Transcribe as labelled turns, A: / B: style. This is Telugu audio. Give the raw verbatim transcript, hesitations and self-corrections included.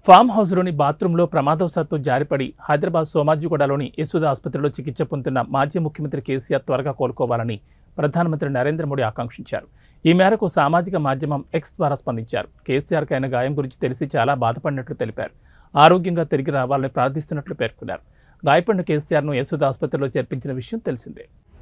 A: ఫామ్ హౌస్లోని బాత్రూంలో ప్రమాదవశాత్తు జారిపడి హైదరాబాద్ సోమాజిగూడలోని యశోద ఆసుపత్రిలో చికిత్స పొందుతున్న మాజీ ముఖ్యమంత్రి కేసీఆర్ త్వరగా కోలుకోవాలని ప్రధానమంత్రి నరేంద్ర మోడీ ఆకాంక్షించారు. ఈ మేరకు సామాజిక మాధ్యమం ఎక్స్ ద్వారా స్పందించారు. కేసీఆర్కి అయిన గాయం గురించి తెలిసి చాలా బాధపడినట్లు తెలిపారు. ఆరోగ్యంగా తిరిగి రావాలని ప్రార్థిస్తున్నట్లు పేర్కొన్నారు. గాయపడిన కేసీఆర్ను యశోద ఆసుపత్రిలో చేర్పించిన విషయం తెలిసిందే.